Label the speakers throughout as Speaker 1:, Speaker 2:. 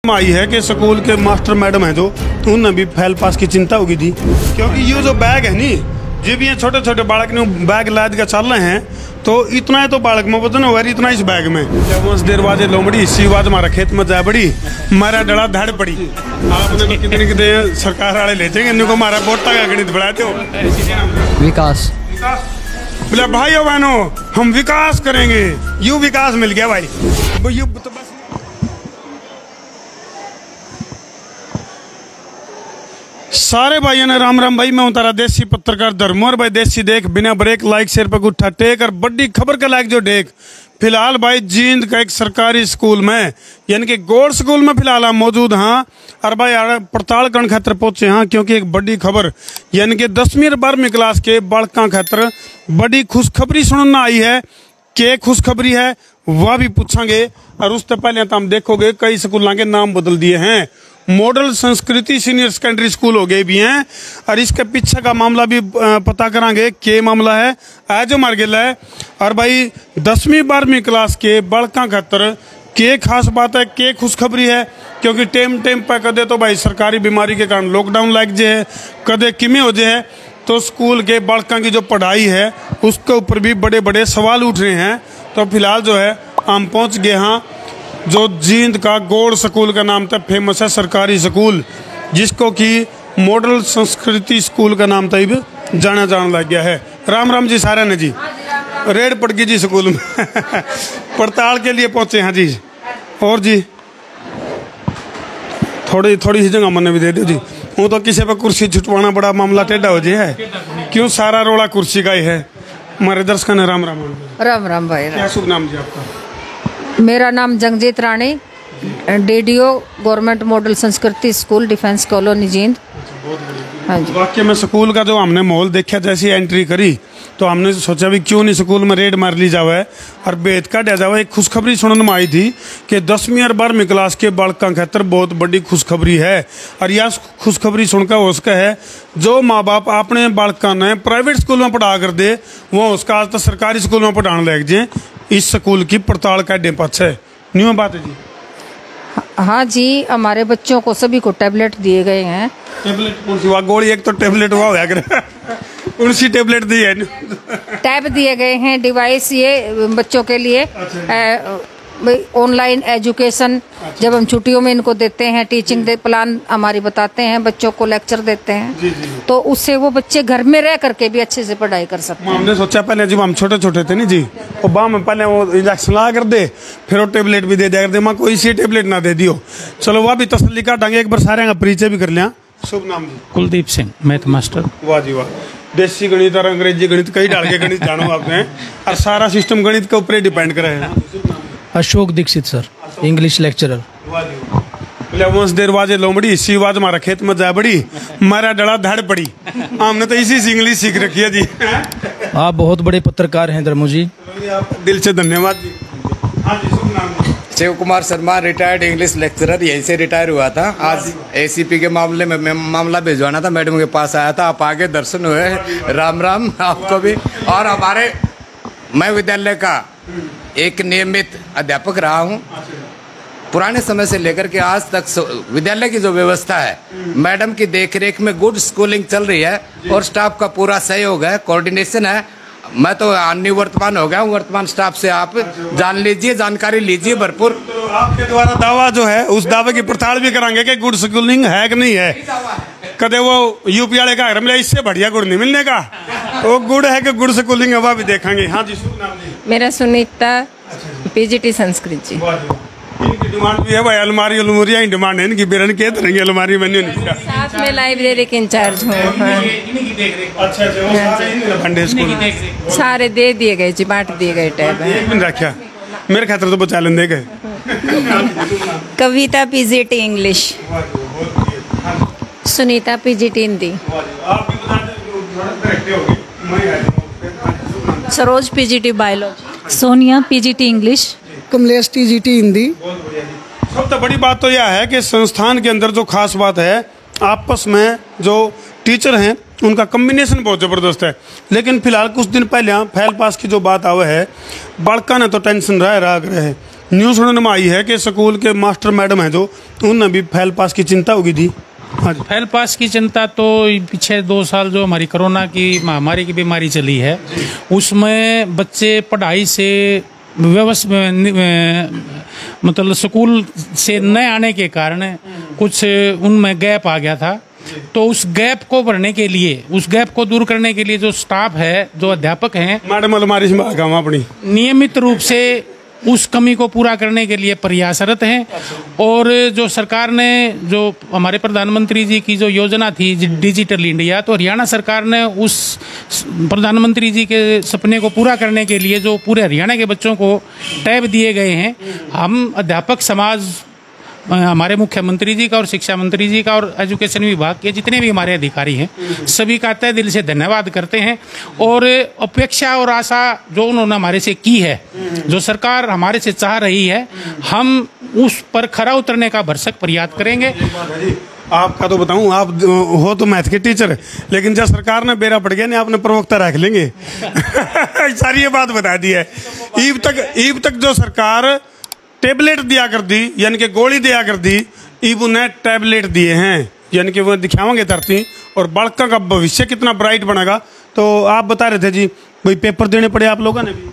Speaker 1: आई है कि स्कूल के मास्टर मैडम है जो उन्हें भी फेल पास की चिंता होगी थी, क्योंकि ये जो बैग है नी जी भी छोटे छोटे बालक ने बैग लाद के चल रहे हैं, तो इतना है तो बालक में वजन हो इतना इस बैग में। जब उस देर बाजे लोमड़ी सीवाज हमारा खेत में जा बड़ी मारा डड़ा धाड़ पड़ी। आपने तो कितने कितने सरकार वाले ले जाएंगे इनको हमारा बोटा का गणित बढ़ाते हो।
Speaker 2: विकास
Speaker 1: बोले भाइयों बहनों हम विकास करेंगे, यू विकास मिल गया भाई। यू तो बस सारे भाइयों ने राम राम भाई। मैं हूं तारा देसी पत्रकार धर्मोर भाई। देसी देख बिना ब्रेक लाइक शेयर पर उठा टेक और बड़ी खबर का लाइक जो देख। फिलहाल भाई जींद का एक सरकारी स्कूल में यानी कि गौड़ स्कूल में फिलहाल हम मौजूद हाँ और भाई पड़ताल करने खातर पहुंचे हाँ, क्योंकि एक बड़ी खबर यानी कि 10वीं और 12वीं क्लास के बालकों खातर बड़ी खुशखबरी सुनना आई है। क्या खुशखबरी है वह भी पूछांगे, और उससे पहले तो हम देखोगे कई स्कूलों के नाम बदल दिए हैं। Model Sanskriti senior secondary school हो गए भी हैं, और इसके पीछे का मामला भी पता करांगे क्या मामला है आज मार गया है। और भाई 10वीं 12वीं क्लास के बालकों खातर क्या खास बात है, क्या खुशखबरी है, क्योंकि टेम पर कदे तो भाई सरकारी बीमारी के कारण लॉकडाउन लग जाए, कदे किमें हो जाए, तो स्कूल के बालकों की जो पढ़ाई है उसके ऊपर भी बड़े बड़े सवाल उठ रहे हैं। तो फिलहाल जो है हम पहुँच गए हाँ जो जींद का गौड़ स्कूल का नाम था, फेमस है सरकारी स्कूल जिसको कि मॉडल संस्कृति स्कूल का नाम था जाना लग गया है। राम राम जी सारे ने जी, रेड पड़ गई जी स्कूल में पड़ताल के लिए पहुंचे हैं जी। और जी थोड़ी सी जगह मैंने भी दे दो जी, वो तो किसी पर कुर्सी छुटवाना बड़ा मामला टेढ़ा हो जाए है, क्यों सारा रोड़ा कुर्सी का ही है। हमारे दर्शक ने राम राम
Speaker 3: राम राम भाई।
Speaker 1: क्या शुभ नाम जी आपका?
Speaker 3: मेरा नाम Jangjeet Rani, DDO government model Sanskriti school defence colony Jind. हाँ जी।
Speaker 1: वाकई में स्कूल का जो हमने माहौल देखा, जैसी एंट्री करी तो हमने सोचा भी क्यों नहीं स्कूल में रेड मार ली जावे और बेद काटा जावे। एक खुशखबरी सुनने में आई थी कि 10वीं और 12वीं क्लास के बालकों खातर बहुत बड़ी खुशखबरी है, और यह खुशखबरी सुनकर उसका है जो माँ बाप अपने बालकों ने प्राइवेट स्कूल में पढ़ा कर दे वो उसका आज तक सरकारी स्कूल में पढ़ाने लग जाए। इस स्कूल की पड़ताल का पाछ है न्यू बात है जी।
Speaker 3: हाँ जी, हमारे बच्चों को सभी को टैबलेट दिए गए हैं।
Speaker 1: टैबलेट कौन सी? गोली एक तो टैबलेट हुआ होया करे कौन सी टैबलेट दी है?
Speaker 3: टैब दिए गए हैं, डिवाइस ये बच्चों के लिए ऑनलाइन एजुकेशन। जब हम छुट्टियों में इनको देते हैं टीचिंग प्लान हमारी बताते हैं, बच्चों को लेक्चर देते हैं तो उससे वो बच्चे घर में रह करके भी अच्छे से पढ़ाई कर सकते हैं।
Speaker 1: हमने सोचा पहले जब हम छोटे छोटे थे नहीं जी, और बाम में पहले वो इंजेक्शन लगा कर दे फिर वो टेबलेट भी दे दिया कर दे, माँ कोई सी टेबलेट ना दे दियो। चलो वह भी तसल्ली काटांगे, एक बार सारे का परिचय भी कर लिया। शुभ नाम जी?
Speaker 2: Kuldeep Singh, math master.
Speaker 1: वाह जी वाह, देसी गणित और अंग्रेजी गणित कई डाल के गणित जानो आपने, और सारा सिस्टम गणित के ऊपर डिपेंड करे है।
Speaker 2: Ashok Dixit sir, English lecturer.
Speaker 1: उस देर बाजे लोमड़ी सीवाज हमारा खेत में जा बड़ी मारा डड़ा धाड़ पड़ी। हमने तो इसी से इंग्लिश सीख रखी है जी।
Speaker 2: आप बहुत बड़े पत्रकार हैं धर्मो जी,
Speaker 1: दिल से धन्यवाद जी। हाँ जी, शुभ नाम?
Speaker 4: Shiv Kumar Sharma, retired English lecturer, यहीं से रिटायर हुआ था। आज एसीपी के मामले में मामला भिजवाना था, मैडम के पास आया था, आप आगे दर्शन हुए। राम राम आपको भी। और हमारे मैं विद्यालय का एक नियमित अध्यापक रहा हूँ, पुराने समय से लेकर के आज तक विद्यालय की जो व्यवस्था है मैडम की देखरेख में गुड स्कूलिंग चल रही है और स्टाफ का पूरा सहयोग है, कोऑर्डिनेशन है। मैं तो निवर्तमान हो गया हूँ, वर्तमान स्टाफ से आप जान लीजिए, जानकारी लीजिए भरपूर।
Speaker 1: तो आपके द्वारा दावा जो है उस दावे की पड़ताल भी करांगे कि गुड स्कूलिंग है कि नहीं है। कदे वो यूपी वाले का मिले इससे बढ़िया गुड़ नहीं मिलने का, वो गुड़ है कि गुड़ स्कूलिंग है वह भी देखेंगे। हाँ जी, शुभ नाम जी?
Speaker 5: मेरा सुनीता, पीजीटी संस्कृत जी।
Speaker 1: इनकी डिमांड भी है भाई, अलमारी अलमुरिया ही डिमांड है इनकी, बेरन के तरह अलमारी बनी नहीं।
Speaker 5: साथ में लाइब्रेरी के इंचार्ज हूँ।
Speaker 1: अच्छा,
Speaker 5: सारे दे दिए गए जी, बांट दिए गए टैब।
Speaker 1: एक दिन रखा मेरे खातर तो बचा लेंगे गए।
Speaker 5: Kavita PGT English, Sunita PGT Hindi, Saroj PGT biology,
Speaker 6: Sonia PGT English,
Speaker 7: Kamlesh TGT Hindi.
Speaker 1: सबसे बड़ी बात तो यह है कि संस्थान के अंदर जो खास बात है आपस में जो टीचर हैं उनका कम्बिनेशन बहुत ज़बरदस्त है। लेकिन फिलहाल कुछ दिन पहले फेल पास की जो बात आवे है बालका ने तो टेंशन रहे न्यूज़ सुनने में आई है कि स्कूल के मास्टर मैडम हैं जो उन्होंने भी फेल पास की चिंता होगी थी। हाँ जी।
Speaker 2: फेल पास की चिंता तो पीछे 2 साल जो हमारी कोरोना की महामारी की बीमारी चली है, उसमें बच्चे पढ़ाई से मतलब स्कूल से न आने के कारण कुछ उनमें गैप आ गया था। तो उस गैप को भरने के लिए, उस गैप को दूर करने के लिए जो स्टाफ है, जो अध्यापक हैं,
Speaker 1: मैडम अलमारी से अपनी
Speaker 2: नियमित रूप से उस कमी को पूरा करने के लिए प्रयासरत हैं। और जो सरकार ने, जो हमारे प्रधानमंत्री जी की जो योजना थी डिजिटल इंडिया, तो हरियाणा सरकार ने उस प्रधानमंत्री जी के सपने को पूरा करने के लिए जो पूरे हरियाणा के बच्चों को टैब दिए गए हैं, हम अध्यापक समाज, हमारे मुख्यमंत्री जी का और शिक्षा मंत्री जी का और एजुकेशन विभाग के जितने भी हमारे अधिकारी हैं, सभी का तहे दिल से धन्यवाद करते हैं। और अपेक्षा और आशा जो उन्होंने हमारे से की है, जो सरकार हमारे से चाह रही है, हम उस पर खरा उतरने का भरसक प्रयास करेंगे।
Speaker 1: आपका तो बताऊं, आप हो तो मैथ के टीचर, लेकिन जब सरकार ने बेरा पड़ गया नहीं, आपने प्रवक्ता रख लेंगे। सारी ये बात बता दी है। ईब तक जो सरकार टेबलेट दिया कर दी, यानी कि गोली दिया कर दी, ईब उन्हें टैबलेट दिए हैं, यानी कि वो दिखावांगे धरती और बालका का भविष्य कितना ब्राइट बनेगा। तो आप बता रहे थे जी भाई पेपर देने पड़े आप लोगों ने भी।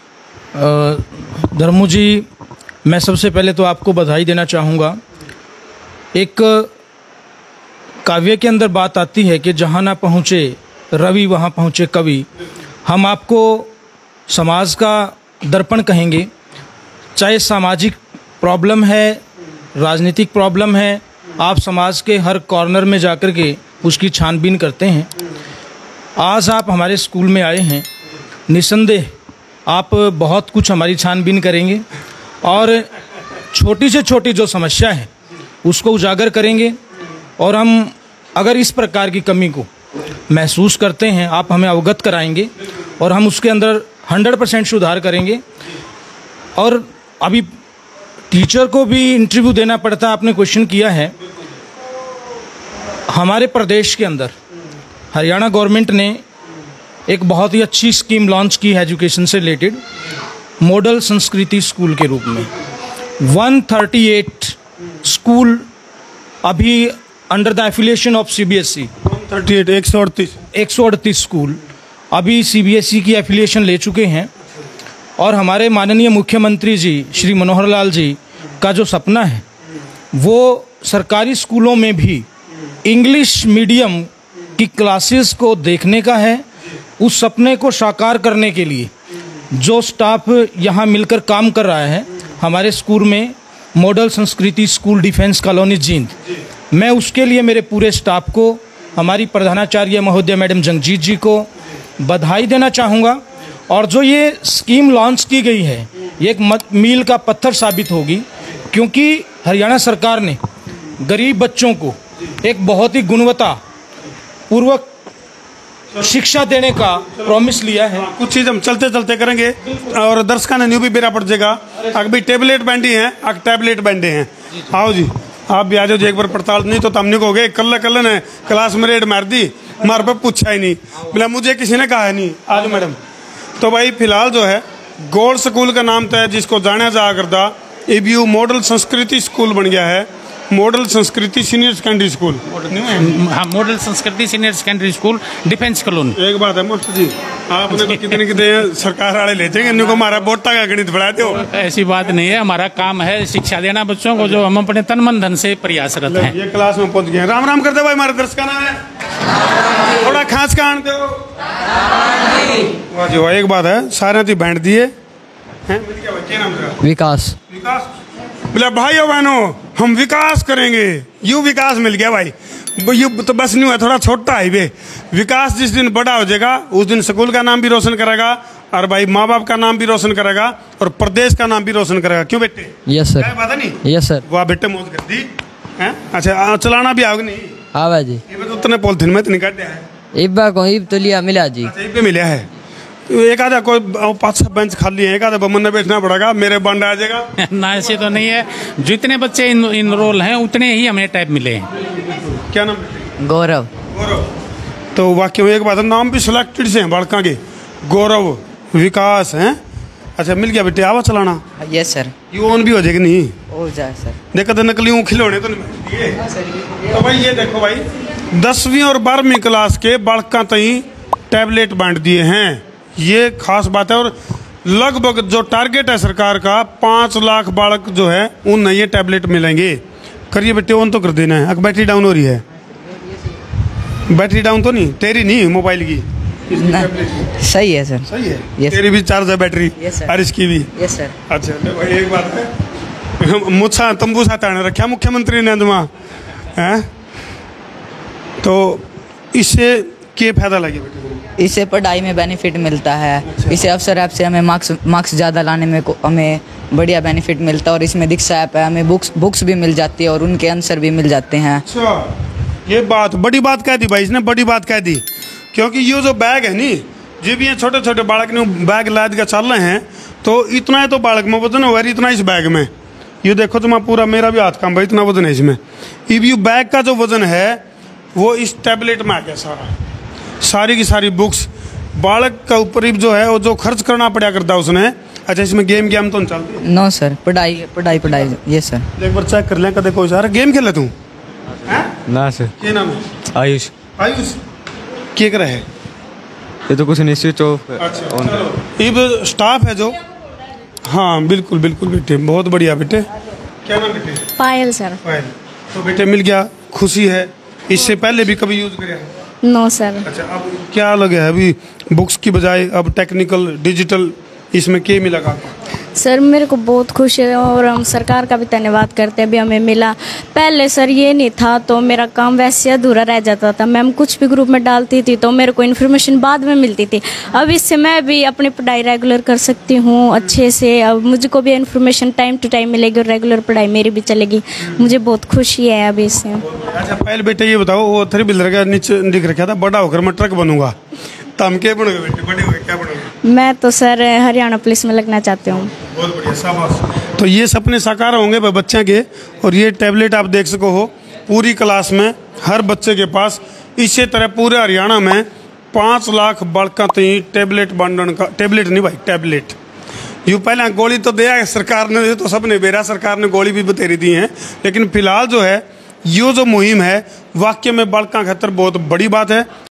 Speaker 2: धर्मू जी, मैं सबसे पहले तो आपको बधाई देना चाहूँगा। एक काव्य के अंदर बात आती है कि जहाँ ना पहुँचे रवि वहाँ पहुँचे कवि। हम आपको समाज का दर्पण कहेंगे। चाहे सामाजिक प्रॉब्लम है, राजनीतिक प्रॉब्लम है, आप समाज के हर कॉर्नर में जाकर के उसकी छानबीन करते हैं। आज आप हमारे स्कूल में आए हैं, निसंदेह आप बहुत कुछ हमारी छानबीन करेंगे और छोटी से छोटी जो समस्या है उसको उजागर करेंगे। और हम अगर इस प्रकार की कमी को महसूस करते हैं, आप हमें अवगत कराएंगे और हम उसके अंदर 100% सुधार करेंगे। और अभी टीचर को भी इंटरव्यू देना पड़ता है, आपने क्वेश्चन किया है। हमारे प्रदेश के अंदर हरियाणा गवर्नमेंट ने एक बहुत ही अच्छी स्कीम लॉन्च की है एजुकेशन से रिलेटेड, मॉडल संस्कृति स्कूल के रूप में। 138 स्कूल अभी under the affiliation of CBSE, 138 school अभी CBSE की एफिलिएशन ले चुके हैं। और हमारे माननीय मुख्यमंत्री जी श्री मनोहर लाल जी का जो सपना है वो सरकारी स्कूलों में भी इंग्लिश मीडियम की क्लासेस को देखने का है। उस सपने को साकार करने के लिए जो स्टाफ यहाँ मिलकर काम कर रहा है हमारे स्कूल में, model Sanskriti school defence colony Jind, मैं उसके लिए मेरे पूरे स्टाफ को, हमारी प्रधानाचार्य महोदय मैडम जंगजीत जी को बधाई देना चाहूँगा। और जो ये स्कीम लॉन्च की गई है ये एक मील का पत्थर साबित होगी, क्योंकि हरियाणा सरकार ने गरीब बच्चों को एक बहुत ही गुणवत्ता पूर्वक शिक्षा देने का प्रॉमिस लिया है।
Speaker 1: कुछ चीज़ हम चलते चलते करेंगे और दर्शकों ने न्यू भी बेरा पड़ जाएगा। अभी टेबलेट बैंडी हैं, टैबलेट बैंडे हैं। आओ जी, आप भी आ जाओ जी एक बार पड़ताल। नहीं तो तमने को गए कल ने क्लास में रेड मार दी, मार पर पूछा ही नहीं, बोला मुझे किसी ने कहा है नहीं। आज मैडम तो भाई फिलहाल जो है गोल्ड स्कूल का नाम था जिसको जाना जा करता, EBU मॉडल संस्कृति स्कूल बन गया है, model Sanskriti senior secondary school.
Speaker 2: हाँ, model Sanskriti senior secondary school defence colony.
Speaker 1: एक बात है मास्टर जी, आपने तो कितने सरकार वाले ले जाएंगे, इनको हमारा बोटा का गणित बढ़ाते हो।
Speaker 2: ऐसी बात नहीं है, हमारा काम है शिक्षा देना बच्चों को, जो हम अपने तन मन धन से प्रयासरत हैं।
Speaker 1: ये क्लास में पहुंच गए। राम राम करते भाई, हमारे दर्शक है थोड़ा खास कान दो। वाह जी वाह, एक बात है सारे थी बैंड दिए हैं। क्या नाम था?
Speaker 6: विकास।
Speaker 1: विकास बोला भाइयों बहनों हम विकास करेंगे। यू विकास मिल गया भाई, यू तो बस नहीं हुआ, थोड़ा छोटा हाईवे। विकास जिस दिन बड़ा हो जाएगा उस दिन स्कूल का नाम भी रोशन करेगा और भाई माँ बाप का नाम भी रोशन करेगा और प्रदेश का नाम भी रोशन करेगा। क्यों बेटे?
Speaker 6: Yes sir.
Speaker 1: बात है नहीं?
Speaker 6: Yes sir.
Speaker 1: वाह बेटे मौज कर दी है। अच्छा चलाना भी आओगे नहीं?
Speaker 6: हाँ भाई।
Speaker 1: ये तो उतने पॉलिथीन में तो निकाल दिया है।
Speaker 6: इब्बा को इब तो लिया मिला जी।
Speaker 1: अच्छा इब मिला है। एक आधा कोई 5-6 बेंच खाली है, एक आधा बमन में बैठना पड़ेगा, मेरे बंड आ जाएगा
Speaker 2: ना। ऐसे तो नहीं है, जितने बच्चे इनरोल हैं उतने ही हमें टैब मिले हैं।
Speaker 1: क्या नाम?
Speaker 6: गौरव।
Speaker 1: गौरव। तो वाकई में एक बात है, नाम भी सिलेक्टेड से हैं बालका के, गौरव, विकास हैं। अच्छा मिल गया बेटे, आवा चलाना
Speaker 6: यस सर।
Speaker 1: यू ऑन भी हो जाएगी नहीं?
Speaker 6: हो जाए सर।
Speaker 1: देखो तो नकली खिलौने तो नहीं दिए। तो भाई ये देखो भाई 10वीं और 12वीं क्लास के बालका तई टैबलेट बांट दिए हैं, ये खास बात है। और लगभग जो टारगेट है सरकार का 5 लाख बालक जो है उन्हें ये टैबलेट मिलेंगे। करिए बेटे ऑन तो कर देना है। अगर बैटरी डाउन हो रही है, बैटरी डाउन तो नहीं तेरी, नहीं मोबाइल की?
Speaker 6: सही है सर।
Speaker 1: सही है।
Speaker 6: Yes.
Speaker 1: तेरी भी चार्ज है बैटरी?
Speaker 6: Yes, sir.
Speaker 1: और इसकी भी?
Speaker 6: Yes sir.
Speaker 1: अच्छा ले भाई एक बात है, मुझसा तंबू सा ताने रखा मुख्यमंत्री ने तुम है, तो इससे क्या फायदा लगे बेटे?
Speaker 6: इससे पढ़ाई में बेनिफिट मिलता है। इसे अफसर ऐप से हमें मार्क्स ज़्यादा लाने में हमें बढ़िया बेनिफिट मिलता है। और इसमें दीक्षा ऐप है, हमें बुक्स भी मिल जाती है और उनके आंसर भी मिल जाते हैं।
Speaker 1: अच्छा ये बात बड़ी बात कह दी भाई, इसने बड़ी बात कह दी। क्योंकि ये जो बैग है नी, जी भी ये छोटे छोटे बालक ने बैग लाद के चल रहे हैं, तो इतना है तो बालक में वजन है, इतना इस बैग में। ये देखो तुम्हारा पूरा, मेरा भी हाथ काम भाई, इतना वजन है इसमें। अब ये बैग का जो वजन है वो इस टैबलेट में आ गया सारा, सारी की सारी बुक्स। बालक का ऊपर जो है वो जो खर्च करना पड़ा करता है उसने। अच्छा इसमें गेम तो नहीं चलती?
Speaker 6: नो सर, पढ़ाई ये सर।
Speaker 1: एक बार चेक कर लें कदे कोई सारा गेम खेले तू?
Speaker 8: ना सर।
Speaker 1: क्या नाम है?
Speaker 8: आयुष।
Speaker 1: आयुष क्या कर है?
Speaker 8: ये तो कुछ नहीं, स्विच ऑफ।
Speaker 1: अच्छा अब स्टाफ है जो, हाँ बिल्कुल बिल्कुल बेटे, बहुत बढ़िया बेटे। क्या नाम बेटे?
Speaker 9: पायल सर।
Speaker 1: पायल। तो बेटे मिल गया, खुशी है। इससे पहले भी कभी यूज किया?
Speaker 9: No sir.
Speaker 1: अच्छा अब क्या लगे है अभी बुक्स की बजाय अब टेक्निकल डिजिटल, इसमें क्या मिला आपको?
Speaker 9: सर मेरे को बहुत खुशी है और हम सरकार का भी धन्यवाद करते हैं, अभी हमें मिला। पहले सर ये नहीं था तो मेरा काम वैसे अधूरा रह जाता था। मैम कुछ भी ग्रुप में डालती थी तो मेरे को इन्फॉर्मेशन बाद में मिलती थी। अब इससे मैं भी अपनी पढ़ाई रेगुलर कर सकती हूँ अच्छे से। अब मुझको भी इन्फॉर्मेशन टाइम टू टाइम मिलेगी और रेगुलर पढ़ाई मेरी भी चलेगी। मुझे बहुत खुशी है अभी इससे।
Speaker 1: अच्छा पहले बेटे ये बताओ, वो 3 व्हीलर का नीचे दिख रखा था, बड़ा होकर मैं ट्रक बनूंगा, तो हम क्या बनोगे बेटे? बड़े होकर क्या बनोगे?
Speaker 9: मैं तो सर हरियाणा पुलिस में लगना चाहती हूँ।
Speaker 1: बहुत बढ़िया, शाबाश। तो ये सपने साकार होंगे बच्चे के। और ये टैबलेट आप देख सको हो पूरी क्लास में हर बच्चे के पास। इसी तरह पूरे हरियाणा में 5 लाख बालका टैबलेट बांटने का, टैबलेट नहीं भाई टैबलेट। यू पहले गोली तो दिया है सरकार ने, तो सबने बेरा सरकार ने गोली भी बतेरी दी है। लेकिन फिलहाल जो है ये जो मुहिम है वाकई में बालका खातर बहुत बड़ी बात है।